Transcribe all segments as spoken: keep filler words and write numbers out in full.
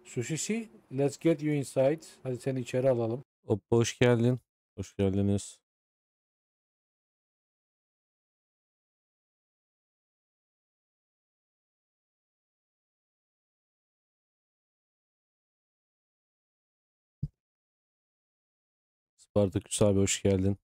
Sushishi, let's get you inside. Hadi seni içeri alalım. Hoppa hoş geldin. Hoş geldiniz. Spartaküs abi hoş geldin.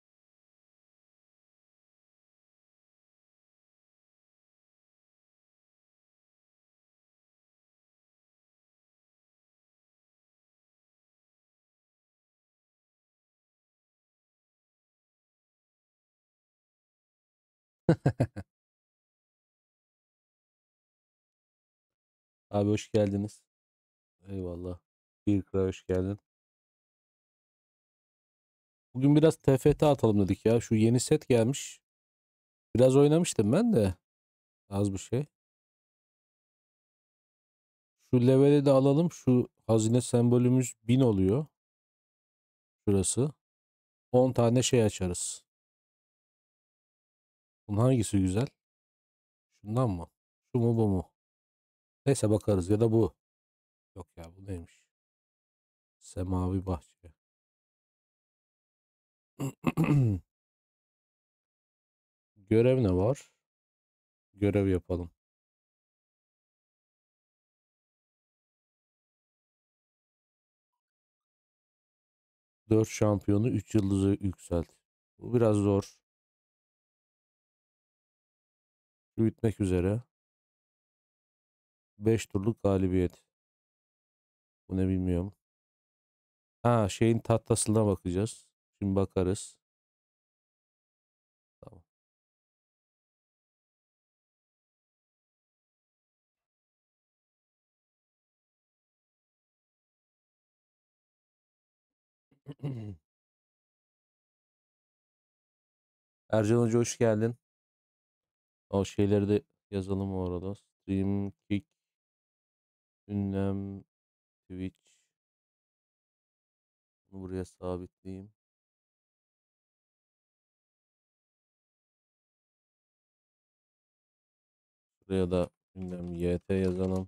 Abi hoş geldiniz. Eyvallah. Bir kral hoş geldin. Bugün biraz T F T atalım dedik ya. Şu yeni set gelmiş. Biraz oynamıştım ben de. Az bir şey. Şu leveli de alalım. Şu hazine sembolümüz bin oluyor. Şurası. on tane şey açarız. Bunun hangisi güzel? Şundan mı? Şu mu bu mu? Neyse bakarız ya da bu. Yok ya bu neymiş? Semavi bahçe. Görev ne var? Görev yapalım. Dört şampiyonu üç yıldızı yükselt. Bu biraz zor. Büyütmek üzere. Beş turluk galibiyet. Bu ne bilmiyorum. Ha şeyin tahtasına bakacağız. Şimdi bakarız. Tamam. Ercan Hoca hoş geldin. O şeyleri de yazalım o arada. Stream, Kick, ünlem, Twitch. Bunu buraya sabitleyeyim. Buraya da ünlem Y T yazalım.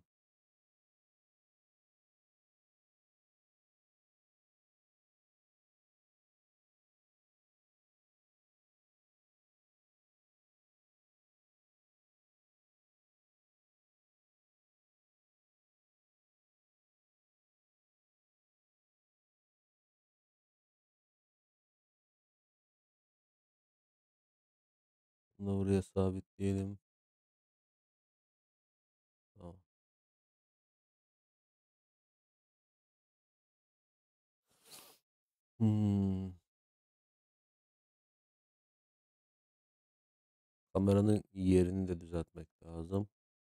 Bunu buraya sabitleyelim. Tamam. Hmm. Kameranın yerini de düzeltmek lazım.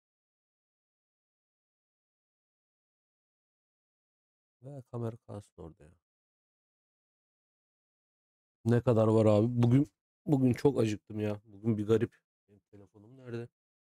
Ve kamera kalsın orada ya. Ne kadar var abi? Bugün bugün çok acıktım ya. Bugün bir garip. Benim telefonum nerede?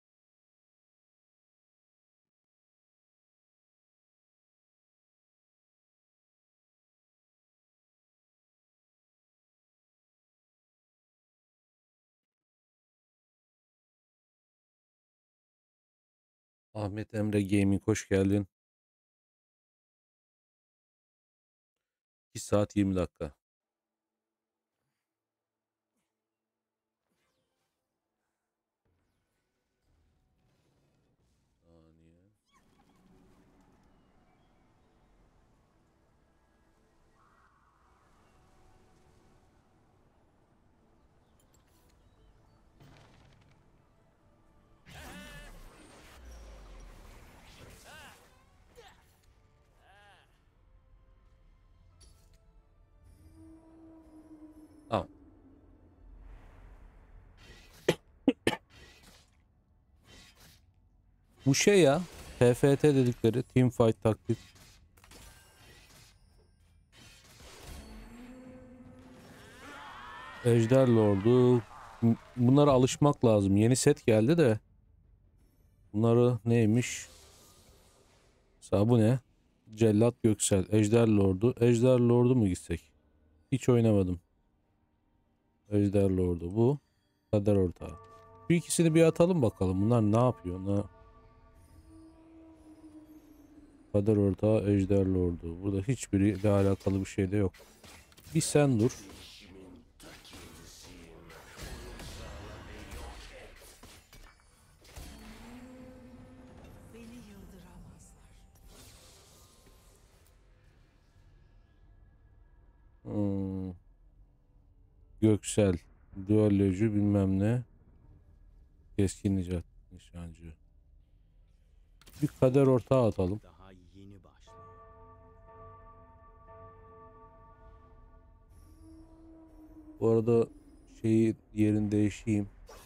Ahmet Emre Gaming hoş geldin. iki saat yirmi dakika. Saniye. Tamam. Bu şey ya. T F T dedikleri Team Fight taktik. Ejder Lord'u. M- Bunlara alışmak lazım. Yeni set geldi de. Bunları neymiş? Mesela bu ne? Cellat Göksel. Ejder Lord'u. Ejder Lord'u mu gitsek? Hiç oynamadım. Ejder Lord'u bu. Kader Ortağı. Bu ikisini bir atalım bakalım. Bunlar ne yapıyor? Ne... Kader ortağı, ejder lordu. Burada hiçbiriyle alakalı bir şey de yok. Bir sen dur. Beni yıldıramazlar. Hmm. Göksel. Düellocu bilmem ne. Keskin nicat nişancı. Bir kader ortağı atalım. Daha yeni başlıyor. Bu arada şeyi yerini değişeyim.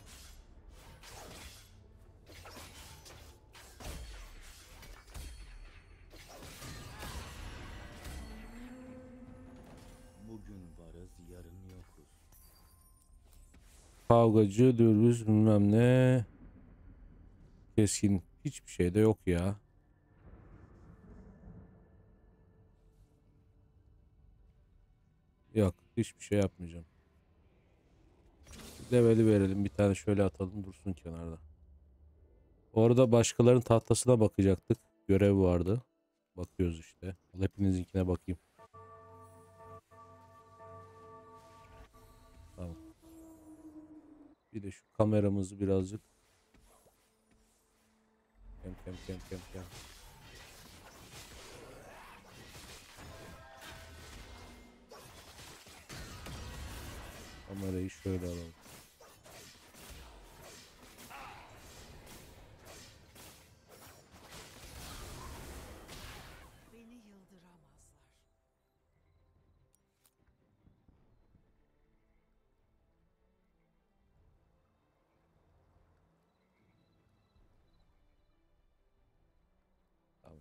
Bugün varız, yarın yokuz. Kavgacı, dürbüz bilmem ne. Keskin. Hiçbir şey de yok ya. Yok. Hiçbir şey yapmayacağım. Leveli verelim. Bir tane şöyle atalım. Dursun kenarda. Orada başkalarının tahtasına bakacaktık. Görev vardı. Bakıyoruz işte. Hepinizinkine bakayım. Tamam. Bir de şu kameramızı birazcık. Kem kem kem kem kem. Kamerayı şöyle alalım. Beni yıldıramazlar. Tamam.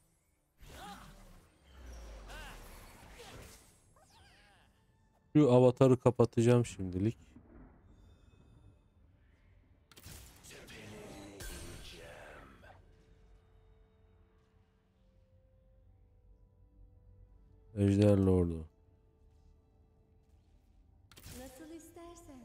Şu avatarı kapatacağım şimdilik. Ejder Lordu. Nasıl istersen.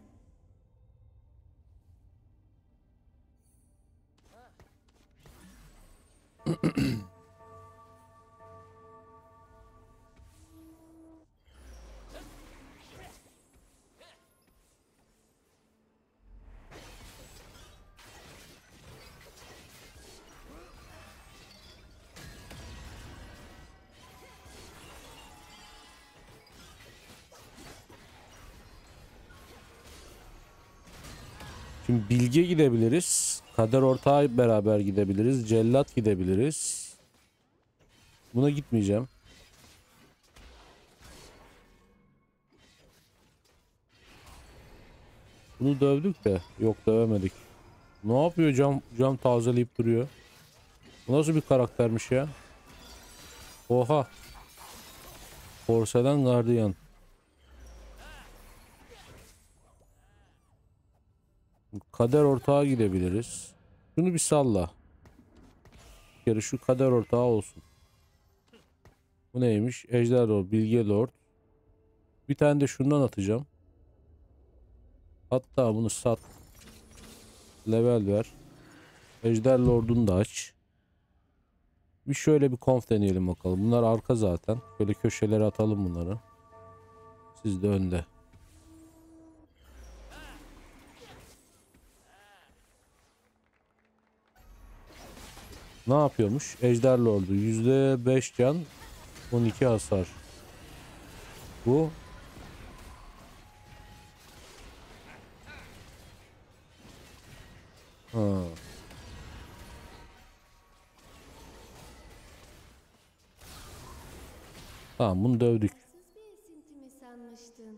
Şimdi Bilge gidebiliriz. Kader ortağı beraber gidebiliriz. Cellat gidebiliriz. Buna gitmeyeceğim. Bunu dövdük de. Yok, dövemedik. Ne yapıyor, cam cam tazeleyip duruyor. Bu nasıl bir karaktermiş ya? Oha. Porselen gardiyan. Kader ortağı gidebiliriz. Şunu bir salla. Bir kere şu kader ortağı olsun. Bu neymiş? Ejder Lord, Bilge Lord. Bir tane de şundan atacağım. Hatta bunu sat. Level ver. Ejder Lord'unu da aç. Bir şöyle bir konf deneyelim bakalım. Bunlar arka zaten. Böyle köşelere atalım bunları. Siz de önde. Ne yapıyormuş? Ejder Lord'u yüzde beş can, on iki hasar. Bu ha. Tamam, bunu dövdük. Haksız bir esinti mi sanmıştın?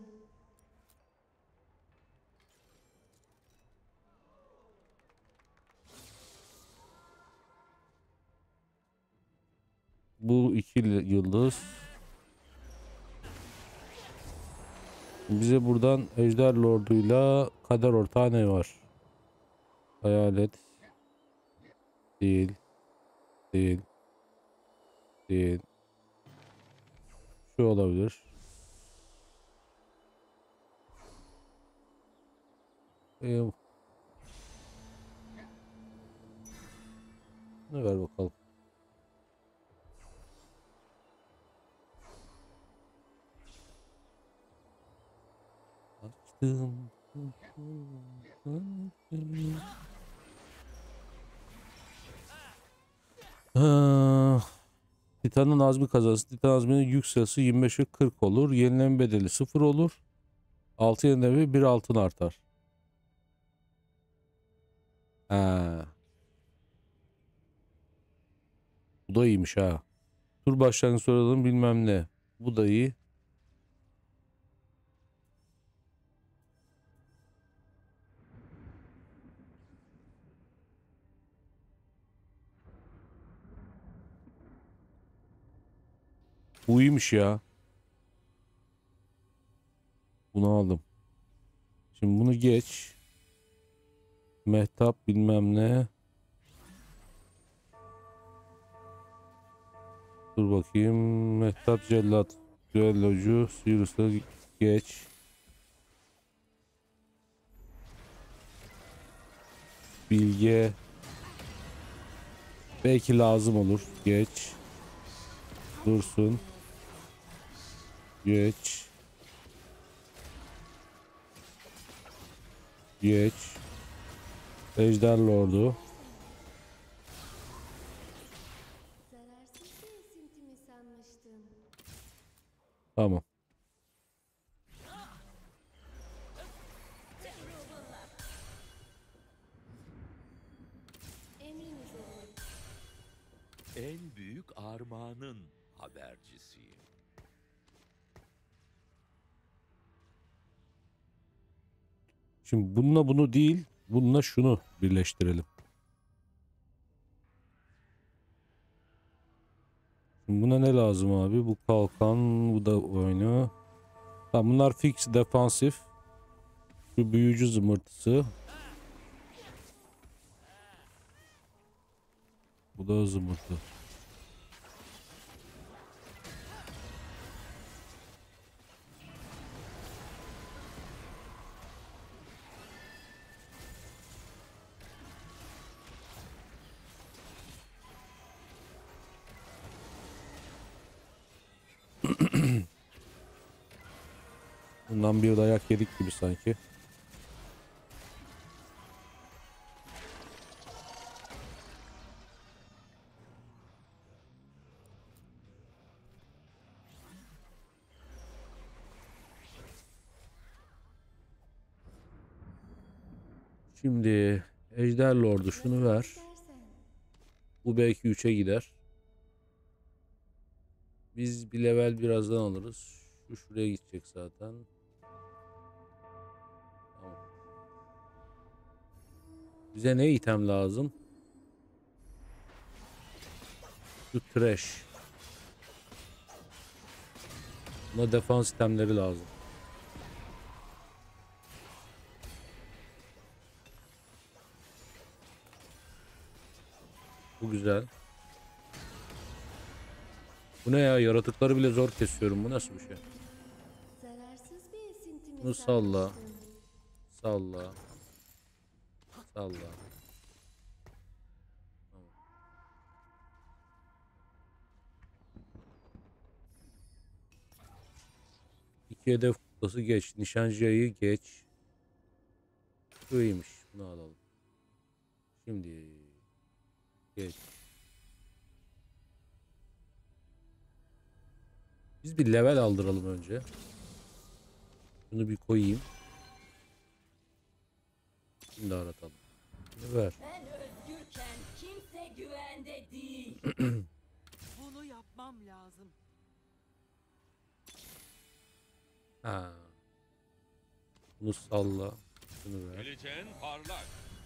Bu iki yıldız. Bize buradan Ejder Lord'uyla Kader ortağı ne var? Hayalet. Değil. Değil. Değil. Şu olabilir. Ee, ne ver bakalım. Dım. Ha, Titan'ın azmi kazası. Titan azminin yük sayısı yirmi beşe kırk olur. Yenileme bedeli sıfır olur. altı yenileme bir altın artar. Ha. Bu da iyiymiş ha. Tur başlangıç soralım bilmem ne. Bu da iyi. Bu iyiymiş ya. Bunu aldım. Şimdi bunu geç. Mehtap bilmem ne. Dur bakayım. Mehtap cellat. Düellocu. Sirius'ta geç. Bilge. Belki lazım olur. Geç. Dursun. Geç. Geç. Ejder Lord'u. Zararsız bir esinti mi sanmıştın? Tamam. Emriniz olun. En büyük armağanın habercisiyim. Şimdi bununla bunu değil, bununla şunu birleştirelim. Şimdi buna ne lazım abi? Bu kalkan, bu da oyunu. Tamam, bunlar fix defansif. Şu büyücü zımbırtısı. Bu da zımbırtı. Bundan bir dayak yedik gibi sanki. Şimdi Ejder Lord'u şunu ver. İstersen. Bu belki üçe gider. Biz bir level birazdan alırız. Şu şuraya gidecek zaten. Tamam. Bize ne item lazım? Şu trash. Buna defans itemleri lazım. Bu güzel. Bu ne ya? Yaratıkları bile zor kesiyorum. Bu nasıl bir şey? Zararsız bir esinti mi Bunu salla. sanmıştın? Salla. Salla. Tamam. İki hedef kutlası geç. Nişancıyı geç. Şu iyiymiş. Bunu alalım. Şimdi geç. Biz bir level aldıralım önce. Bunu bir koyayım. Şimdi aratalım. Bunu ver. Ben özgürken kimse güvende değil. Bunu yapmam lazım. Ha. Bunu salla. Şunu ver. Geleceğin parlak.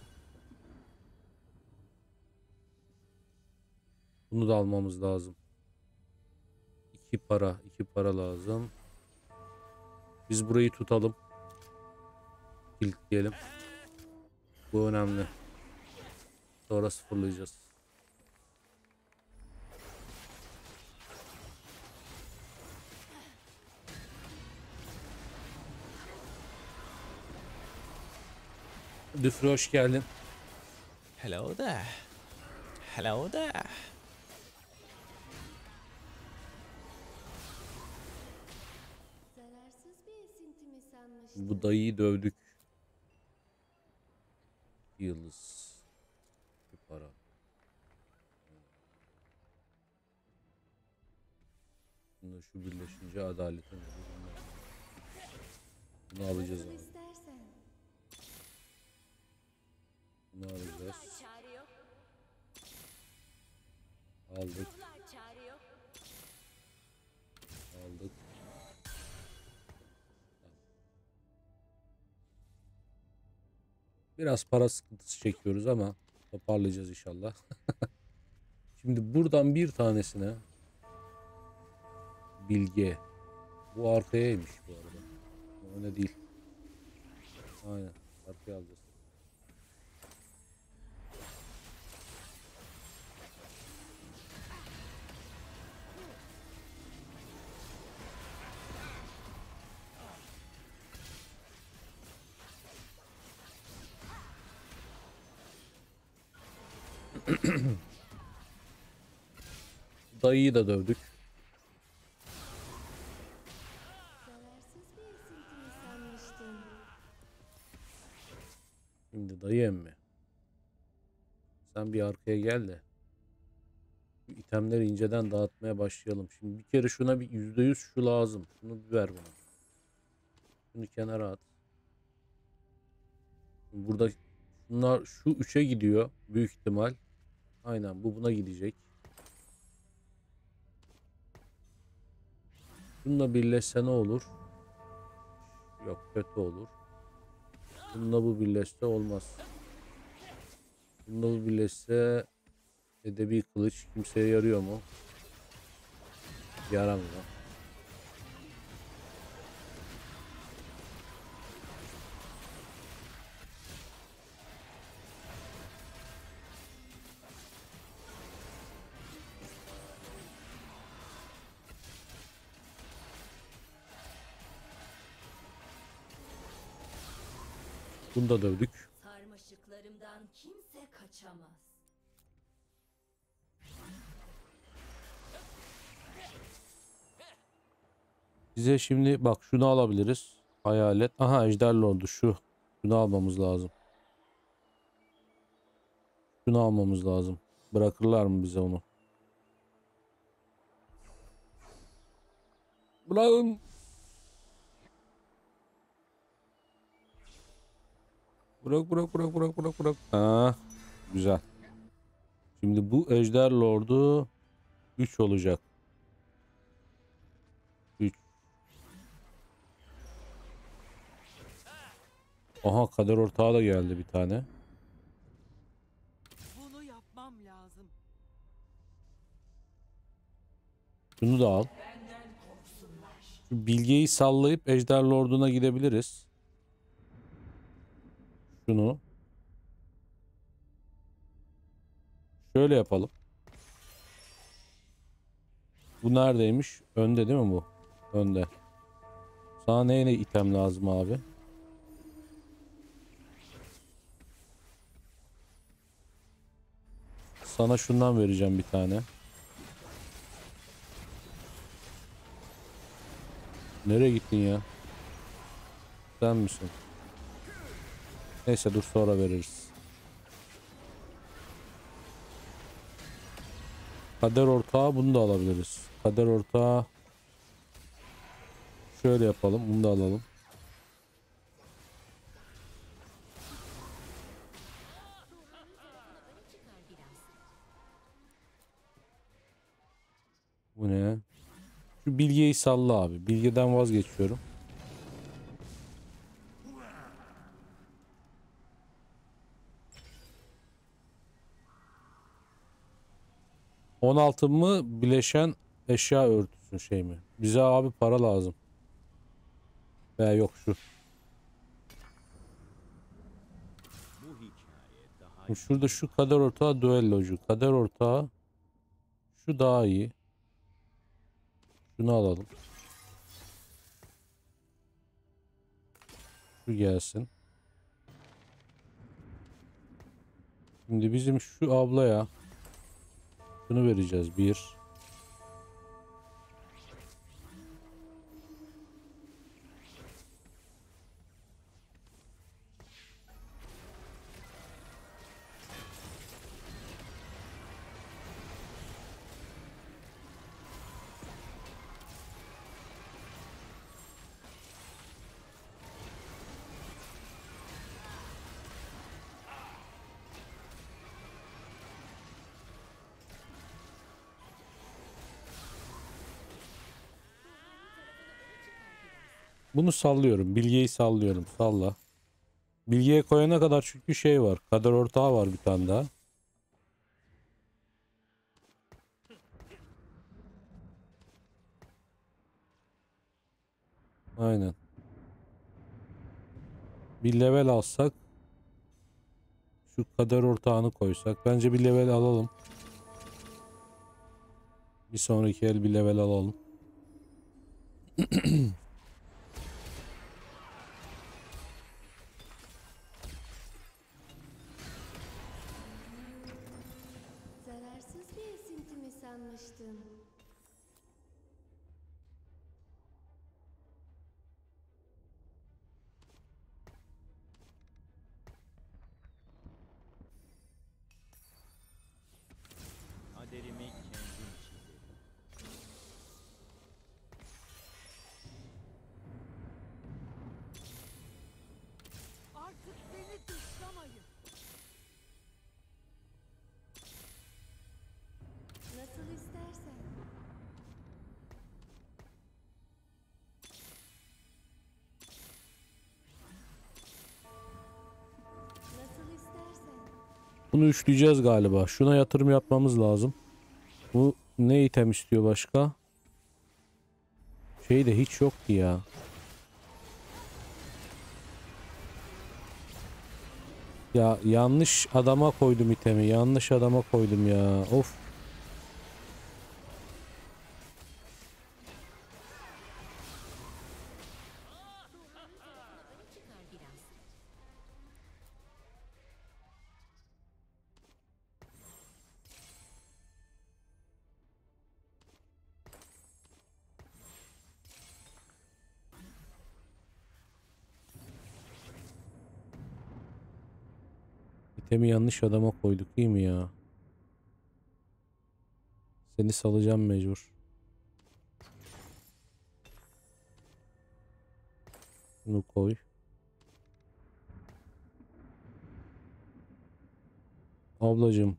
Bunu da almamız lazım. İki para. iki para lazım. Biz burayı tutalım. Kilitleyelim. Bu önemli. Sonra sıfırlayacağız. Düfrü hoş geldin. Hello there. Hello there. Zararsız bir esinti mi sanmıştın? Bu dayıyı dövdük. Yıldız. Bir para. Bunda şu birleşince adaletin olur. Bunu alacağız Nasıl abi. istersen. Bunu alacağız. Ruhlar çağırıyor. Aldık. Ruhlar çağırıyor. Aldık. Biraz para sıkıntısı çekiyoruz ama toparlayacağız inşallah. Şimdi buradan bir tanesine bilge. Bu arkayaymış bu arada. Bu öne değil. Aynen. Arkaya alacağız. Dayıyı da dövdük. Zararsız bir esinti mi sanmıştın? Şimdi dayı emmi. Sen bir arkaya gel de. Şu itemleri inceden dağıtmaya başlayalım. Şimdi bir kere şuna bir yüzde yüz şu lazım. Şunu bir ver bana. Şunu kenara at. Burada şunlar şu üçe gidiyor. Büyük ihtimal. Aynen bu buna gidecek. Bununla birleşse ne olur? Yok kötü olur. Bununla bu birleşse olmaz. Bununla bu birleşse edebi kılıç kimseye yarıyor mu? Yaramıyor. Bunu da dövdük. Sarmaşıklarımdan kimse kaçamaz. Bize şimdi bak şunu alabiliriz. Hayalet. Aha Ejder Lord'u şu. Şunu almamız lazım. Şunu almamız lazım. Bırakırlar mı bize onu? Bırakın. Bırak bırak bırak bırak bırak bırak. Ha, güzel. Şimdi bu Ejder Lord'u üç olacak. üç. Aha kader ortağı da geldi bir tane. Bunu yapmam lazım. Şunu da al. Şu bilgeyi sallayıp Ejder Lord'una gidebiliriz. Şunu. Şöyle yapalım. Bu neredeymiş? Önde değil mi bu? Önde. Sana neyle item lazım abi? Sana şundan vereceğim bir tane. Nereye gittin ya? Sen misin? Neyse dur sonra veririz. Kader ortağı bunu da alabiliriz. Kader ortağı şöyle yapalım. Bunu da alalım. Bu ne? Şu bilgeyi salla abi. Bilgeden vazgeçiyorum. on altı mı bileşen eşya örtüsü şey mi? Bize abi para lazım. Veya yok şu. Bu hikaye daha Şimdi şurada şu kader ortağı düellocu. Kader ortağı şu daha iyi. Şunu alalım. Şu gelsin. Şimdi bizim şu ablaya şunu vereceğiz. Bir. Bunu sallıyorum. Bilgeyi sallıyorum. Salla. Bilgeye koyana kadar çünkü şey var. Kader ortağı var bir tane daha. Aynen. Bir level alsak. Şu kader ortağını koysak. Bence bir level alalım. Bir sonraki el bir level alalım. Zararsız bir esinti mi sanmıştın? Kaderimi kendim çizerim. Artık beni dışlamayın. Nasıl istersen. Nasıl istersen. Bunu üçleyeceğiz galiba. Şuna yatırım yapmamız lazım. Bu ne item istiyor başka? Şey de hiç yok ki ya. Ya yanlış adama koydum itemi. Yanlış adama koydum ya. Of. İtemi yanlış adama koyduk değil mi ya? Seni salacağım mecbur. Bunu koy. Ablacığım.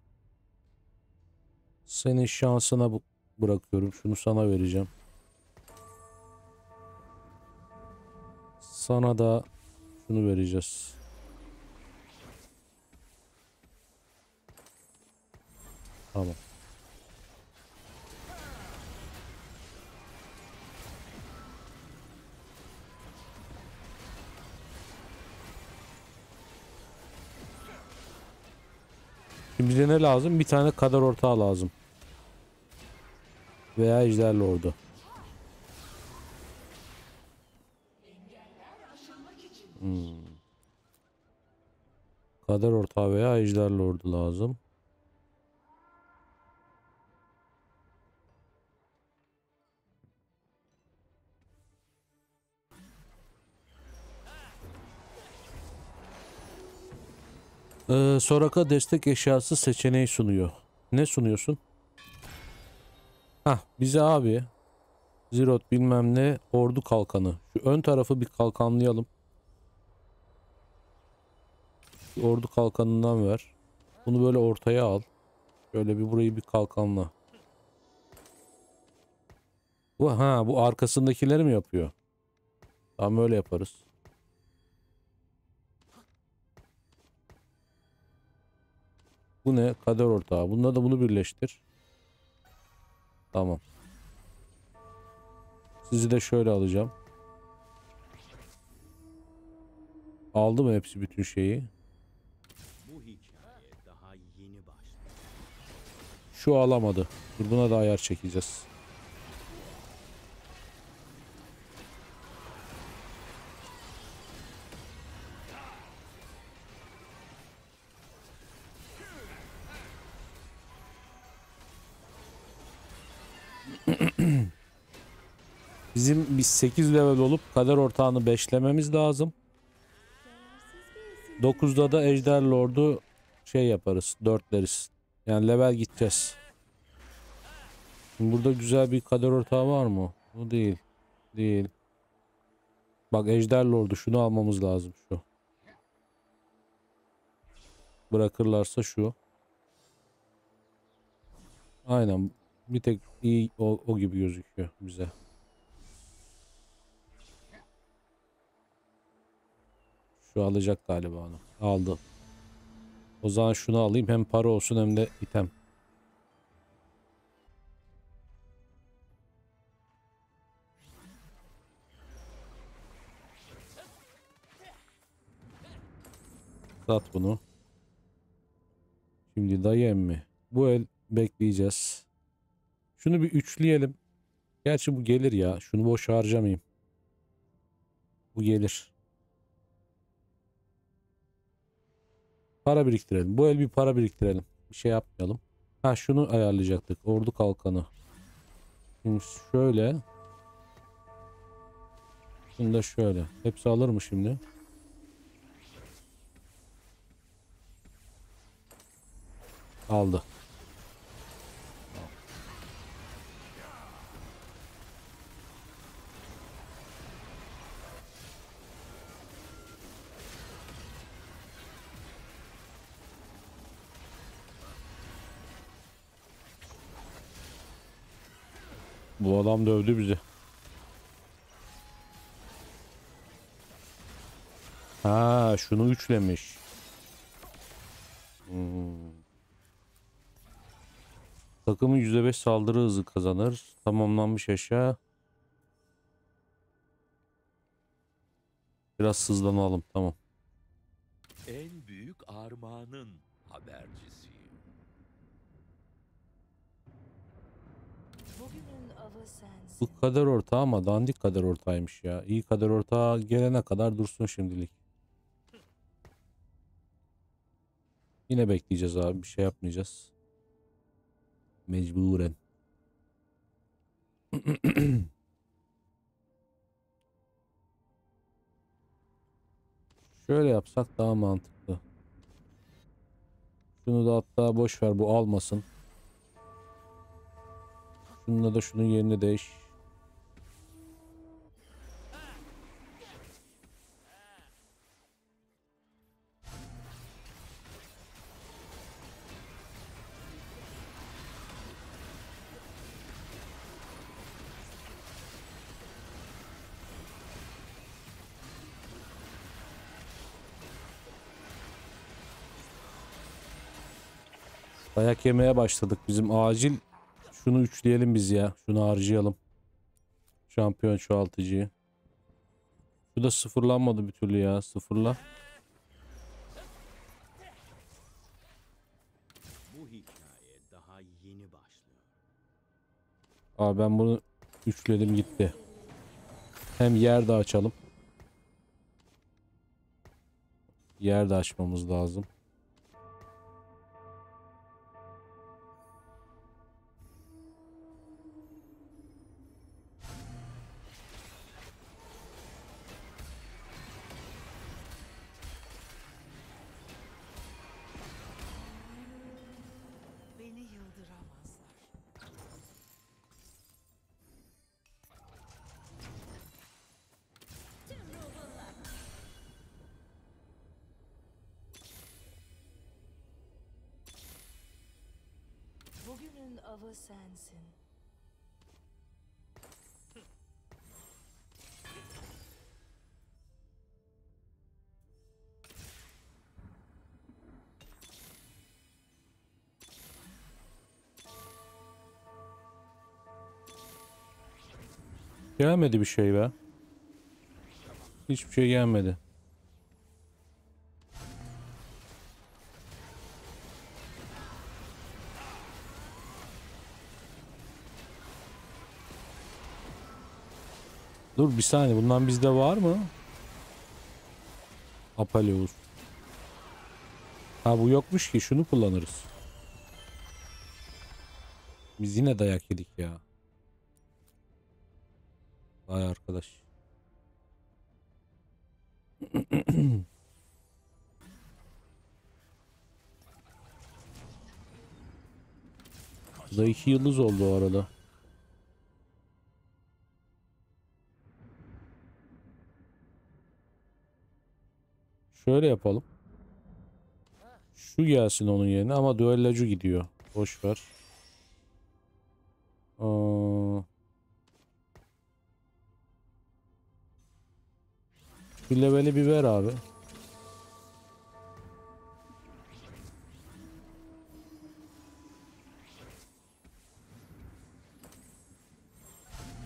Senin şansına bu bırakıyorum. Şunu sana vereceğim. Sana da şunu vereceğiz. Tamam. Şimdi bize ne lazım? Bir tane kader ortağı lazım. Veya ejder lordu. Hmm. Kader ortağı veya ejder lordu lazım. Ee, Soraka destek eşyası seçeneği sunuyor. Ne sunuyorsun? Hah, bize abi Zirot bilmem ne ordu kalkanı. Şu ön tarafı bir kalkanlayalım. Bir ordu kalkanından ver. Bunu böyle ortaya al. Şöyle bir burayı bir kalkanla. Bu ha bu arkasındakileri mi yapıyor? Tamam öyle yaparız. Bu ne? Kader ortağı. Bununla da bunu birleştir. Tamam. Sizi de şöyle alacağım. Aldı mı hepsi bütün şeyi? Bu hikaye daha yeni başladı. Şu alamadı. Dur buna da ayar çekeceğiz. Bizim biz sekiz level olup kader ortağını beşlememiz lazım. Zararsız bir esinti. dokuzda da ejder lordu şey yaparız. dörtleriz. Yani level gideceğiz. Şimdi burada güzel bir kader ortağı var mı? Bu değil. Değil. Bak ejder lordu şunu almamız lazım şu. Bırakırlarsa şu. Aynen. Bir tek iyi o, o gibi gözüküyor bize. Şu alacak galiba onu. Aldı. O zaman şunu alayım. Hem para olsun hem de item. Sat bunu. Şimdi dayı emmi. Bu el bekleyeceğiz. Şunu bir üçleyelim. Gerçi bu gelir ya. Şunu boş harcamayayım. Bu gelir. Para biriktirelim. Bu el bir para biriktirelim. Bir şey yapmayalım. Ha şunu ayarlayacaktık. Ordu kalkanı. Şimdi şöyle. Şunu da şöyle. Hepsi alır mı şimdi? Aldı. Bu adam dövdü bizi. Ha, şunu üçlemiş. Hmm. Takımın yüzde beş saldırı hızı kazanır. Tamamlanmış eşya. Biraz hızlanalım. Tamam. En büyük armağanın habercisiyim. Bugünün avı sensin. Bu kader ortağı ama dandik kader ortağıymış ya. İyi kader ortağı gelene kadar dursun şimdilik. Yine bekleyeceğiz abi. Bir şey yapmayacağız. Mecburen. Şöyle yapsak daha mantıklı. Şunu da hatta boş ver, bu almasın. Şununla da şunun yerini değiş. Dayak yemeye başladık. Bizim acil şunu üçleyelim biz ya. Şunu harcayalım. Şampiyon çoğaltıcıyı. Şu da sıfırlanmadı bir türlü ya. Sıfırla. Bu hikaye daha yeni başlıyor. Abi ben bunu üçledim gitti. Hem yer de açalım. Yer de açmamız lazım. Beni yıldıramazlar. Bugünün avı sensin. Gelmedi bir şey be. Hiçbir şey gelmedi. Dur bir saniye, bundan bizde var mı? Apaleus. Ha bu yokmuş ki, şunu kullanırız. Biz yine dayak yedik ya. Vay arkadaş. Bu da iki yıldız oldu o arada. Şöyle yapalım. Şu gelsin onun yerine ama düellocu gidiyor. Boş ver. Aa, şu leveli bir ver abi.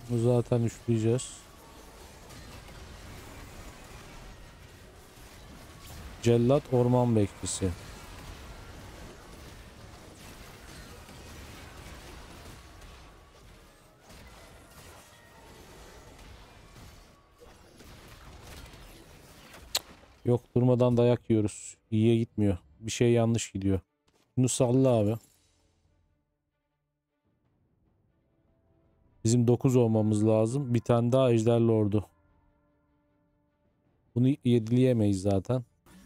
Bunu zaten üçleyeceğiz. Cellat orman bekçisi. Yok, durmadan dayak yiyoruz. İyiye gitmiyor. Bir şey yanlış gidiyor. Bunu salla abi. Bizim dokuz olmamız lazım. Bir tane daha ejder lordu. Bunu yedileyemeyiz zaten.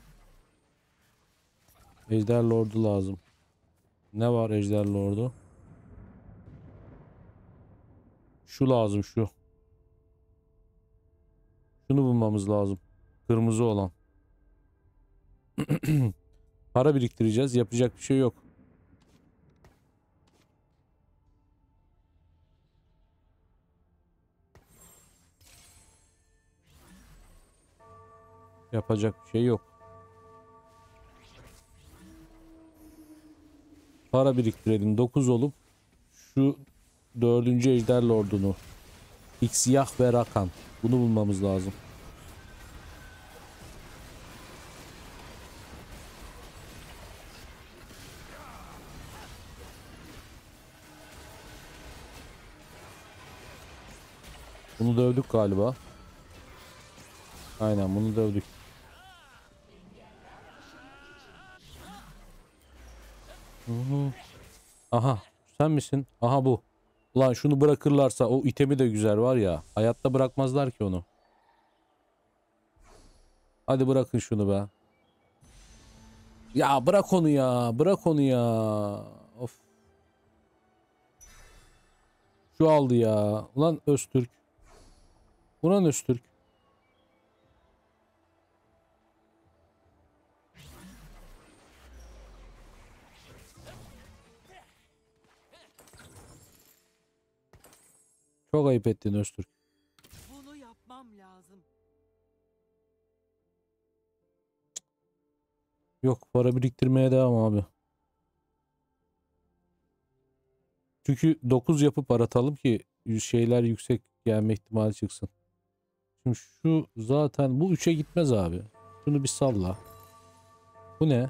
Ejder lordu lazım. Ne var ejder lordu? Şu lazım, şu. Şunu bulmamız lazım. Kırmızı olan. Para biriktireceğiz. Yapacak bir şey yok. Yapacak bir şey yok. Para biriktirelim. dokuz olup şu dördüncü ejder lordunu, İksiyah ve Rakan. Bunu bulmamız lazım. Bunu dövdük galiba. Aynen, bunu dövdük. Hı hı. Aha, sen misin? Aha bu. Ulan şunu bırakırlarsa o itemi de güzel var ya. Hayatta bırakmazlar ki onu. Hadi bırakın şunu be. Ya bırak onu ya. Bırak onu ya. Of. Şu aldı ya. Ulan Öztürk. Ulan Öztürk. Çok ayıp ettin Öztürk. Bunu yapmam lazım. Yok, para biriktirmeye devam abi. Çünkü dokuz yapıp aratalım ki şeyler yüksek gelme ihtimali çıksın. Şimdi şu zaten bu üçe gitmez abi. Şunu bir salla. Bu ne?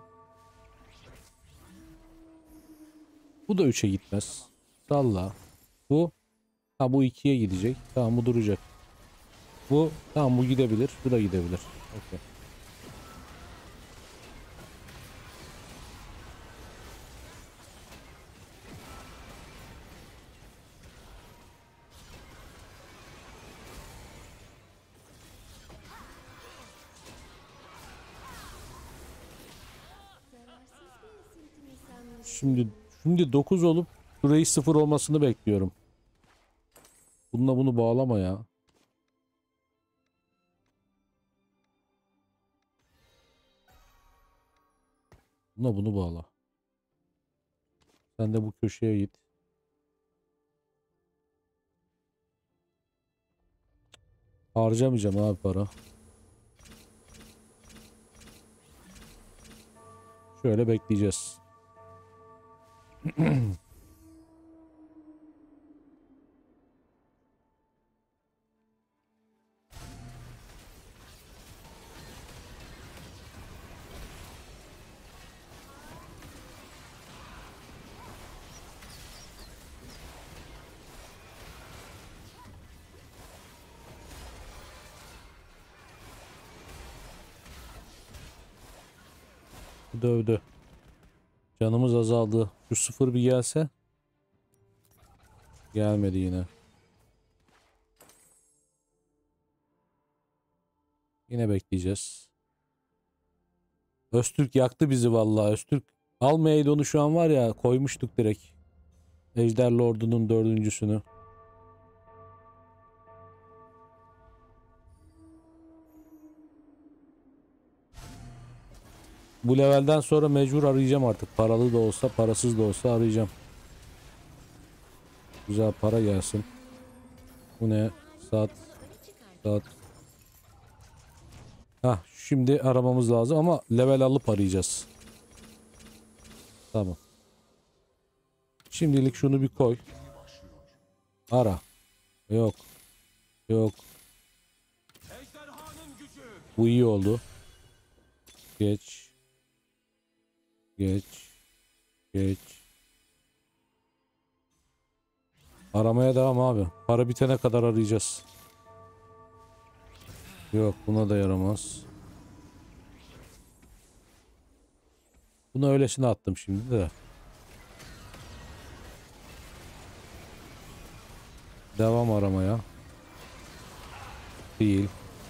Bu da üçe gitmez. Salla. Bu ha bu ikiye gidecek. Tamam, bu duracak. Bu tamam, bu gidebilir. Bu da gidebilir. Okey. Zararsız bir esinti mi sanmıştın? Şimdi şimdi dokuz olup şurayı sıfır olmasını bekliyorum. Bununla bunu bağlama ya. Bununla bunu bağla. Sen de bu köşeye git. Harcamayacağım abi para. Şöyle bekleyeceğiz. Dövdü. Canımız azaldı. Şu sıfır bir gelse. Gelmedi yine. Yine bekleyeceğiz. Öztürk yaktı bizi vallahi. Öztürk almayaydı onu, şu an var ya, koymuştuk direkt. Ejder Lordu'nun dördüncüsünü. Bu levelden sonra mecbur arayacağım artık. Paralı da olsa, parasız da olsa arayacağım. Güzel para gelsin. Bu ne? Saat. Saat. Hah, şimdi aramamız lazım ama level alıp arayacağız. Tamam. Şimdilik şunu bir koy. Ara. Yok. Yok. Bu iyi oldu. Geç. Geç. Geç. Aramaya devam abi. Para bitene kadar arayacağız. Yok, buna da yaramaz. Bunu öylesine attım şimdi de. Devam aramaya. Değil.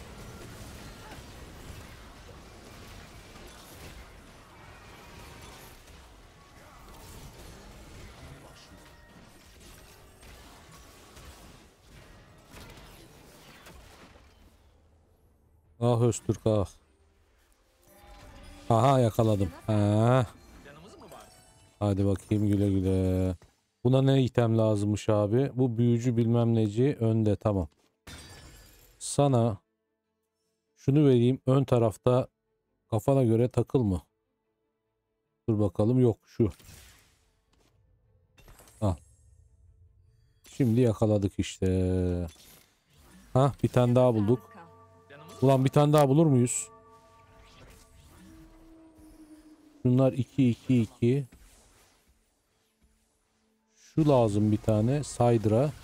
Ah Öztürk ah. Aha yakaladım. Ha. Hadi bakayım güle güle. Buna ne item lazımmış abi? Bu büyücü bilmem neci önde, tamam. Sana şunu vereyim, ön tarafta kafana göre takılma. Dur bakalım, yok şu. Al. Şimdi yakaladık işte. Ha, bir tane daha bulduk. Ulan bir tane daha bulur muyuz? Bunlar iki iki iki. Şu lazım bir tane. Saydra.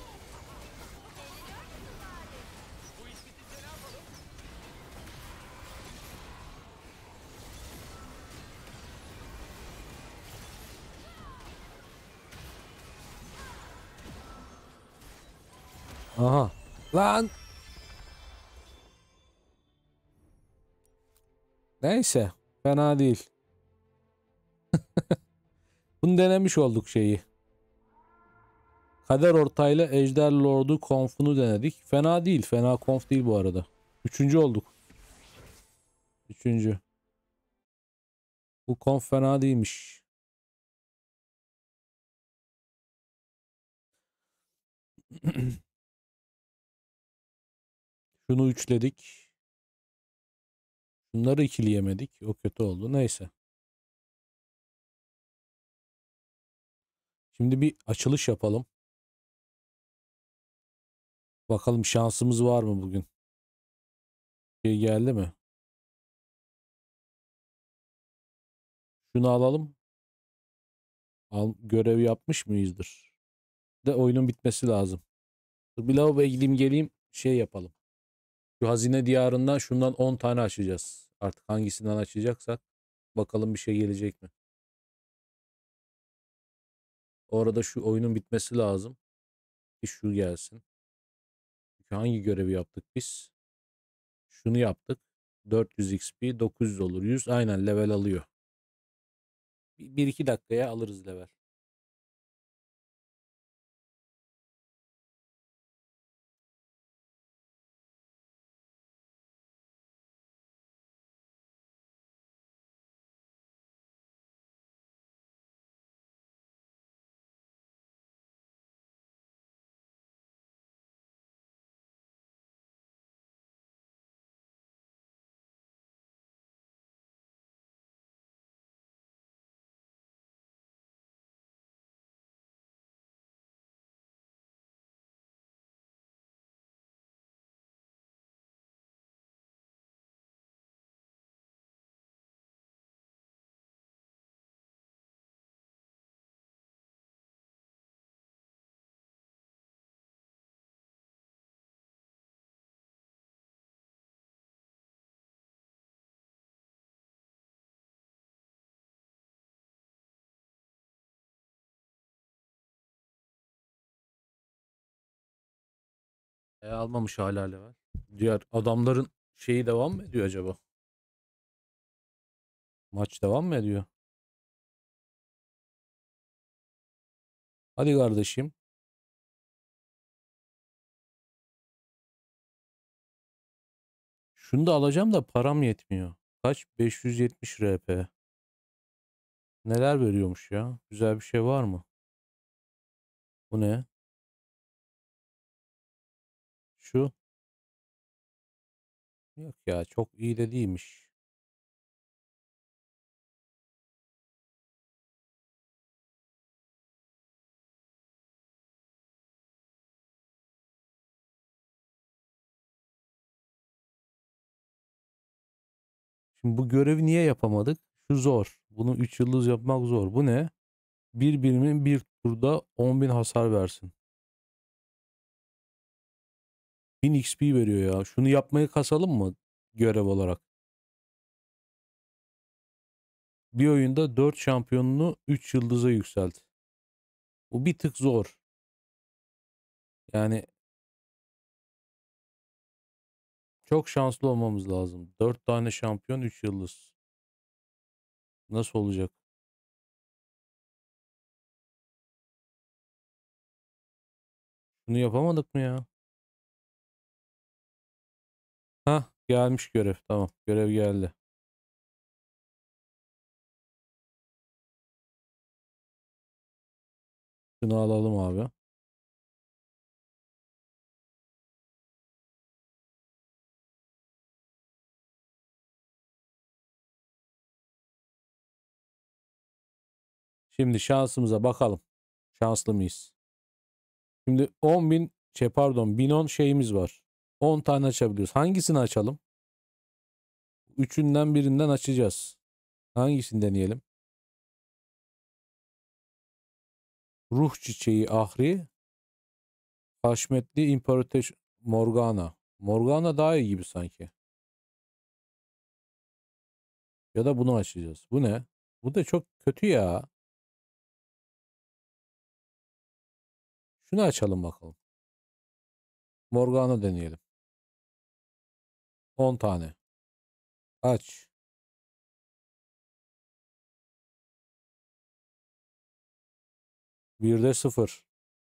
Aha. Lan. Neyse. Fena değil. Bunu denemiş olduk şeyi. Kader ortayla Ejder Lord'u konfunu denedik. Fena değil. Fena konf değil bu arada. Üçüncü olduk. Üçüncü. Bu konf fena değilmiş. Şunu üçledik. Bunları ikileyemedik. O kötü oldu. Neyse. Şimdi bir açılış yapalım. Bakalım şansımız var mı bugün? Şey geldi mi? Şunu alalım. Al, görev yapmış mıyızdır? De oyunun bitmesi lazım. Dur, bir lavaboya gideyim geleyim. Şey yapalım. Şu hazine diyarından şundan on tane açacağız. Artık hangisinden açacaksak. Bakalım bir şey gelecek mi? Orada şu oyunun bitmesi lazım. Bir şu gelsin. Çünkü hangi görevi yaptık biz? Şunu yaptık. dört yüz X P dokuz yüz olur. yüz aynen level alıyor. bir iki dakikaya alırız level. E, almamış hala level. Diğer adamların şeyi devam mı ediyor acaba? Maç devam mı ediyor? Hadi kardeşim. Şunu da alacağım da param yetmiyor. Kaç? beş yüz yetmiş R P. Neler veriyormuş ya? Güzel bir şey var mı? Bu ne? Şu. Yok ya, çok iyi de değilmiş. Şimdi bu görevi niye yapamadık? Şu zor. Bunu üç yıldız yapmak zor. Bu ne? Bir birimin bir turda on bin hasar versin. bin X P veriyor ya. Şunu yapmayı kasalım mı görev olarak? Bir oyunda dört şampiyonunu üç yıldıza yükselt. Bu bir tık zor. Yani çok şanslı olmamız lazım. dört tane şampiyon üç yıldız. Nasıl olacak? Bunu yapamadık mı ya? Hah, gelmiş görev. Tamam, görev geldi. Şunu alalım abi. Şimdi şansımıza bakalım. Şanslı mıyız? Şimdi on bin şey pardon bin on şeyimiz var. on tane açabiliyoruz. Hangisini açalım? Üçünden birinden açacağız. Hangisini deneyelim? Ruh çiçeği ahri. Haşmetli İmparator Morgana. Morgana daha iyi gibi sanki. Ya da bunu açacağız. Bu ne? Bu da çok kötü ya. Şunu açalım bakalım. Morgana deneyelim. on tane. Aç. birde sıfır.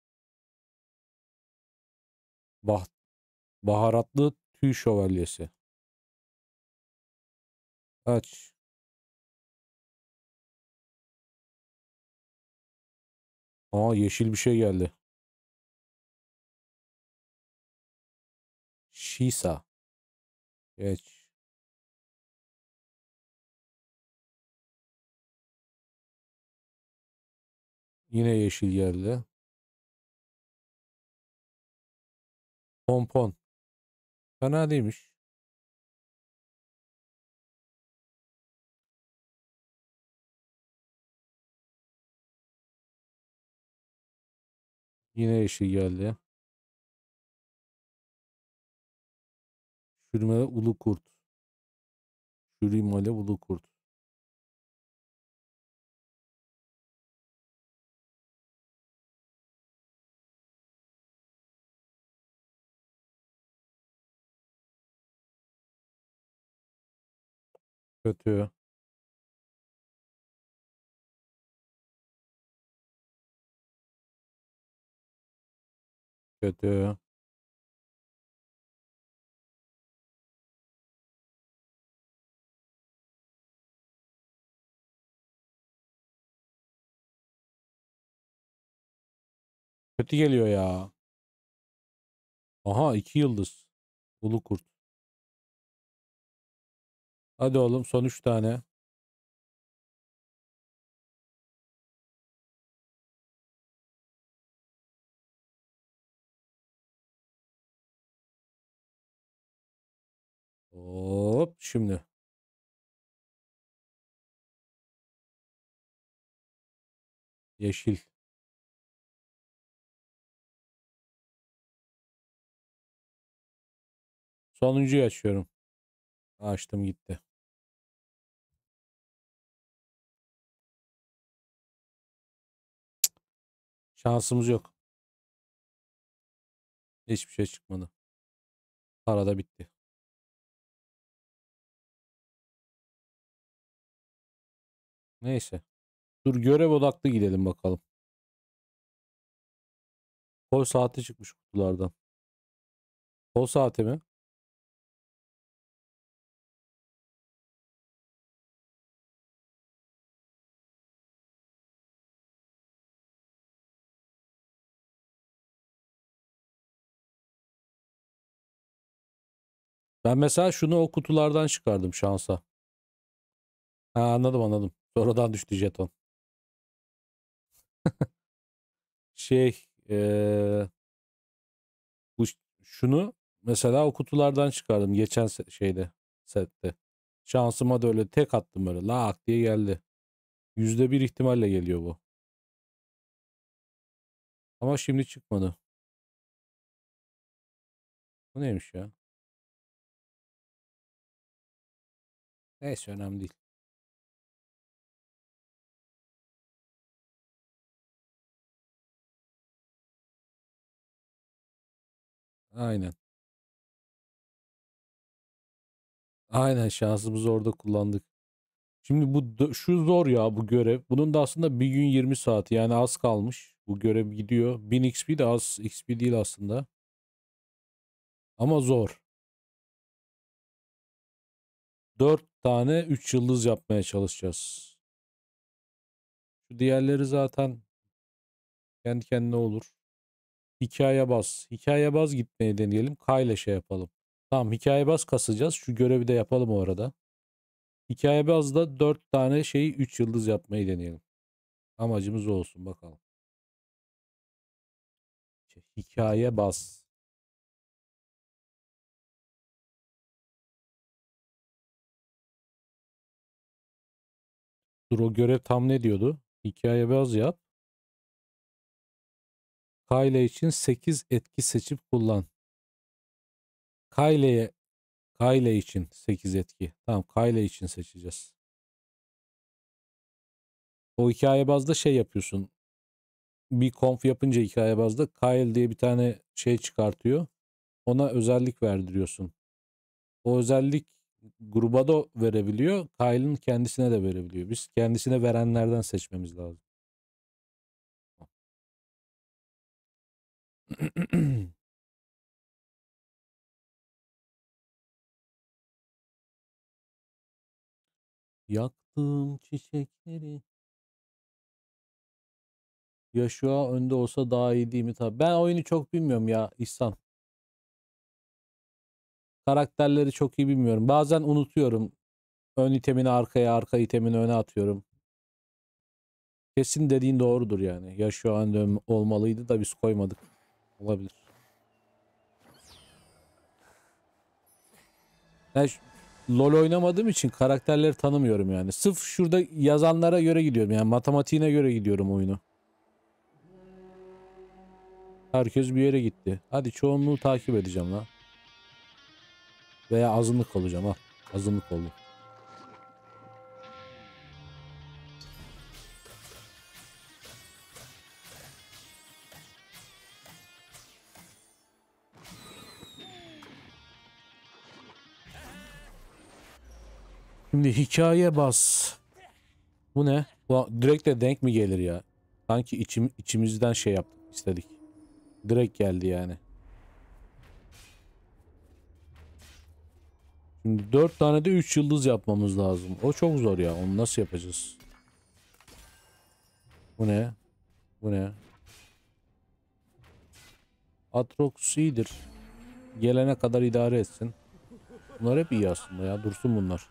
Bah baharatlı tüy şövalyesi. Aç. Aa, yeşil bir şey geldi. Şisa. Geç. Yine yeşil geldi. Pompon. Fena değilmiş. Yine yeşil geldi. Şürmeli ulu kurt. Şürimali ulu kurt. Kötü. Kötü. Kötü geliyor ya. Aha, iki yıldız. Ulu kurt. Hadi oğlum, son üç tane. Hop şimdi. Yeşil. Sonuncuyu açıyorum. Açtım, gitti. Şansımız yok. Hiçbir şey çıkmadı. Para da bitti. Neyse. Dur, görev odaklı gidelim bakalım. Kol saati çıkmış kutulardan. Kol saati mi? Ben mesela şunu o kutulardan çıkardım şansa. Ha, anladım anladım. Sonradan düştü jeton. Şey eee, bu ş- şunu mesela o kutulardan çıkardım geçen se- şeyde sette. Şansıma da öyle tek attım böyle. Lak diye geldi. Yüzde bir ihtimalle geliyor bu. Ama şimdi çıkmadı. Bu neymiş ya? Neyse önemli değil. Aynen. Aynen şansımızı orada kullandık. Şimdi bu dö- şu zor ya bu görev. Bunun da aslında bir gün yirmi saati yani az kalmış. Bu görev gidiyor. bin X P de az X P değil aslında. Ama zor. Dört tane üç yıldız yapmaya çalışacağız. Şu diğerleri zaten kendi kendine olur. Hikaye baz. Hikaye baz gitmeye deneyelim. K ile şey yapalım. Tamam hikaye baz kasacağız. Şu görevi de yapalım o arada. Hikaye bazda dört tane şeyi üç yıldız yapmayı deneyelim. Amacımız o olsun bakalım. Hikaye baz. Dur o görev tam ne diyordu? Hikaye baz yap. Kayle için sekiz etki seçip kullan. Kayle'ye Kayle için sekiz etki. Tamam Kayle için seçeceğiz. O hikaye bazda şey yapıyorsun. Bir konf yapınca hikaye bazda Kyle diye bir tane şey çıkartıyor. Ona özellik verdiriyorsun. O özellik gruba da verebiliyor. Kyle'ın kendisine de verebiliyor. Biz kendisine verenlerden seçmemiz lazım. Yaktığım çiçekleri. Yaşua önde olsa daha iyi değil mi? Tabii. Ben oyunu çok bilmiyorum ya İhsan. Karakterleri çok iyi bilmiyorum. Bazen unutuyorum. Ön itemini arkaya, arka itemini öne atıyorum. Kesin dediğin doğrudur yani. Yaşua önde olmalıydı da biz koymadık. Olabilir. Ben şu- LoL oynamadığım için karakterleri tanımıyorum yani. Sırf şurada yazanlara göre gidiyorum. Yani matematiğine göre gidiyorum oyunu. Herkes bir yere gitti. Hadi çoğunluğu takip edeceğim lan. Veya azınlık olacağım ha. Azınlık oldum. Şimdi hikaye bas. Bu ne? Bu direkt de denk mi gelir ya? Sanki içim, içimizden şey yaptık istedik. Direkt geldi yani. Şimdi dört tane de üç yıldız yapmamız lazım. O çok zor ya. Onu nasıl yapacağız? Bu ne? Bu ne? Atrox iyidir. Gelene kadar idare etsin. Bunlar hep iyi aslında ya. Dursun bunlar.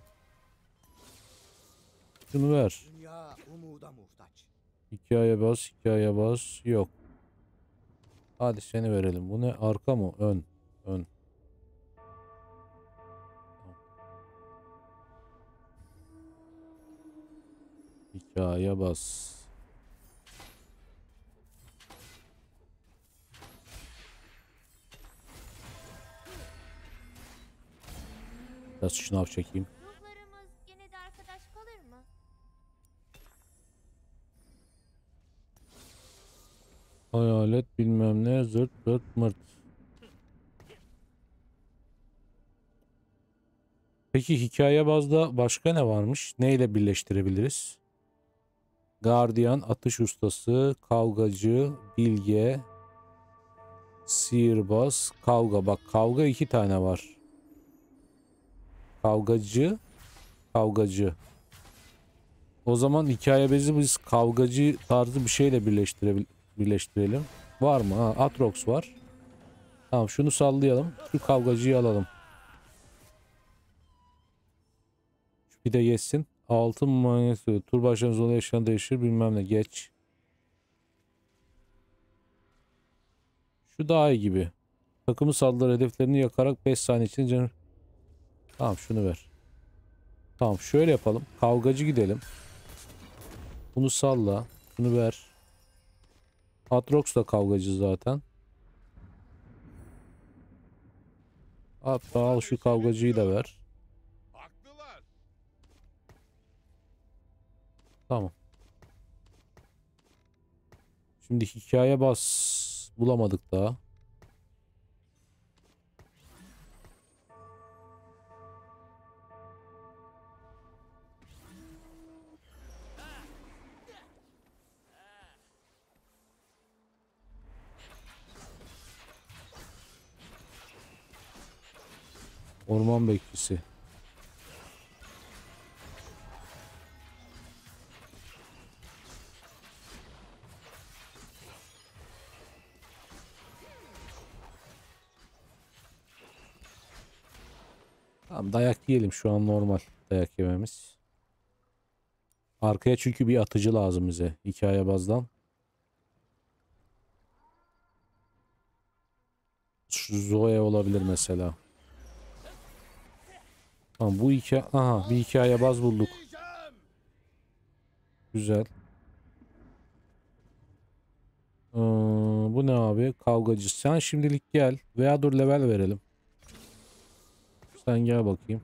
Şunu ver. Dünya umuda muhtaç. Hikaye bas, hikaye bas. Yok. Hadi seni verelim. Bu ne? Arka mı? Ön. Ön. Hikaye bas. Biraz şınav çekeyim. Ruhlarımız gene de arkadaş kalır mı? Hayalet bilmem ne zırt pırt mırt. Peki hikaye bazda başka ne varmış? Neyle birleştirebiliriz? Gardiyan, atış ustası, kavgacı, bilge, sihirbaz, kavga. Bak kavga iki tane var. Kavgacı, kavgacı. O zaman hikaye bezi biz kavgacı tarzı bir şeyle birleştirebil birleştirelim. Var mı? Ha, Atrox var. Tamam şunu sallayalım. Şu kavgacıyı alalım. Bir de geçsin. Altın manyası. Tur başlarınız olan eşyan değişir bilmem ne. Geç. Şu daha iyi gibi. Takımı saldırı hedeflerini yakarak beş saniye için canım. Tamam şunu ver. Tamam şöyle yapalım. Kavgacı gidelim. Bunu salla. Bunu ver. Atrox da kavgacı zaten. Hatta al şu kavgacıyı da ver. Haklılar. Tamam. Şimdi hikaye bas. Bulamadık daha. Orman bekçisi. Tamam dayak yiyelim şu an normal dayak yememiz. Arkaya çünkü bir atıcı lazım bize hikaye bazdan. Şu Zoe olabilir mesela. Tamam bu hikaye... Aha bir hikaye baz bulduk. Güzel. Ee, bu ne abi? Kavgacı. Sen şimdilik gel. Veya dur level verelim. Sen gel bakayım.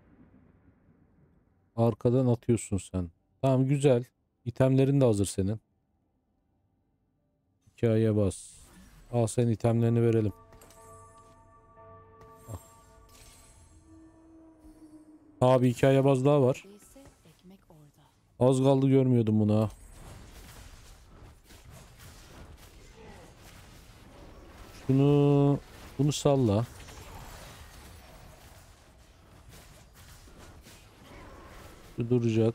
Arkadan atıyorsun sen. Tamam güzel. İtemlerin de hazır senin. Hikaye bas. Al sen itemlerini verelim. Abi hikaye baz daha var. Az kaldı görmüyordum bunu. Şunu bunu salla. Şu duracak.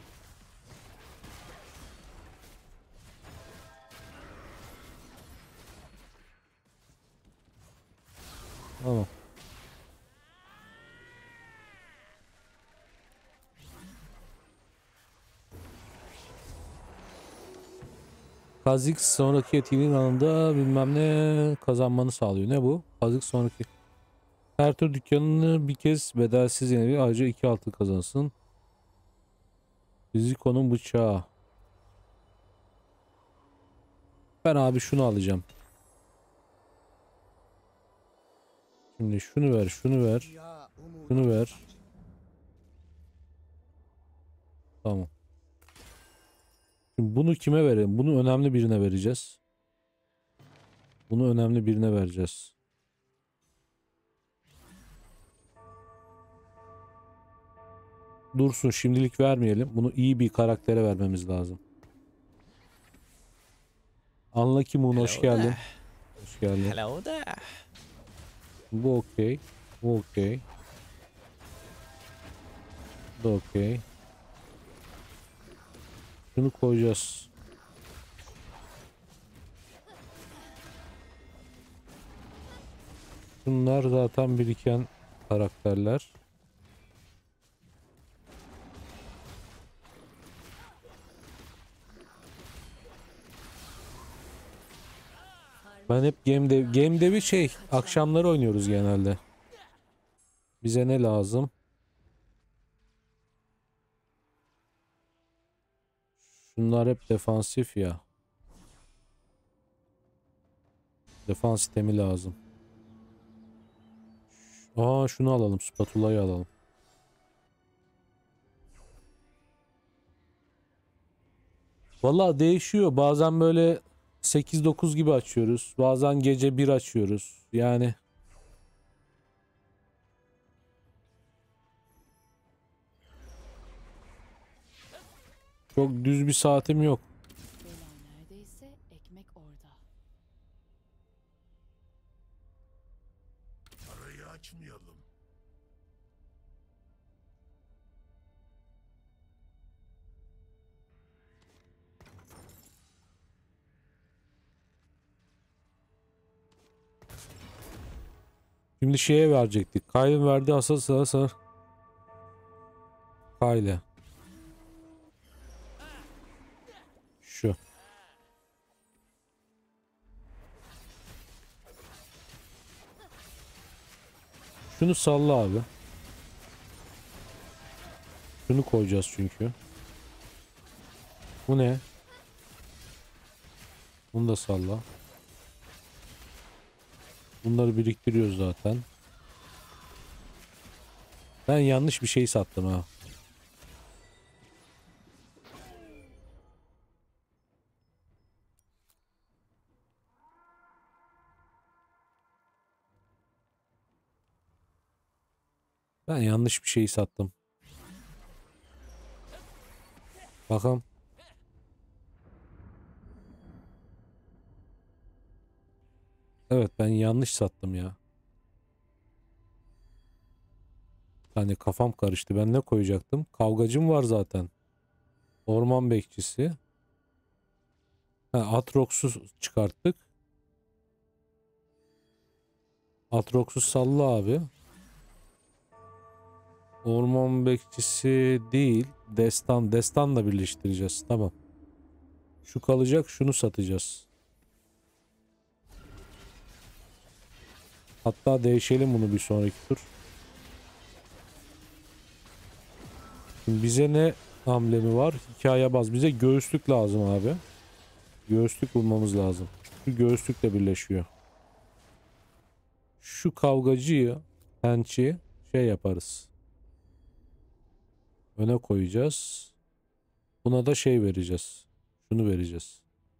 Tamam. Kha'Zix sonraki etkinliğin anında bilmem ne kazanmanı sağlıyor. Ne bu? Kha'Zix sonraki. Her tur dükkanını bir kez bedelsiz yenebilir. Ayrıca iki altın kazansın. Riziko'nun bıçağı. Ben abi şunu alacağım. Şimdi şunu ver, şunu ver. Dünya umuda Şunu ver. muhtaç. Tamam. Şimdi bunu kime verelim? Bunu önemli birine vereceğiz. Bunu önemli birine vereceğiz. Dursun şimdilik vermeyelim. Bunu iyi bir karaktere vermemiz lazım. Unlucky Moon hoş Hello geldin. there. Hoş geldin. Hello there. Bu okey. Bu okey. Bu da okey. Şunu koyacağız. Bunlar zaten biriken karakterler. Ben hep game dev, game dev'i şey akşamları oynuyoruz genelde. Bize ne lazım? Şunlar hep defansif ya. Defans sistemi lazım. Aa şunu alalım. Spatula'yı alalım. Vallahi değişiyor. Bazen böyle sekiz dokuz gibi açıyoruz. Bazen gece bir açıyoruz. Yani çok düz bir saatim yok. Neredeyse ekmek orada. Arayı açmayalım. Şimdi şeye verecektik. Kyle'ın verdiği hasar sırası. Kyle. Şu. Şunu salla abi. Şunu koyacağız çünkü. Bu ne? Bunu da salla. Bunları biriktiriyoruz zaten. Ben yanlış bir şey sattım ha. Ben yanlış bir şey sattım. Bakalım. Evet, ben yanlış sattım ya. Hani kafam karıştı. Ben ne koyacaktım? Kavgacım var zaten. Orman bekçisi. Ha, Atrox'u çıkarttık. Atrox'u salla abi. Orman bekçisi değil. Destan. Destanla birleştireceğiz. Tamam. Şu kalacak. Şunu satacağız. Hatta değişelim bunu bir sonraki tur. Şimdi bize ne hamlemi var? Hikaye baz. Bize göğüslük lazım abi. Göğüslük bulmamız lazım. Şu göğüslükle birleşiyor. Şu kavgacıyı, pençeyi şey yaparız. Öne koyacağız. Buna da şey vereceğiz. Şunu vereceğiz.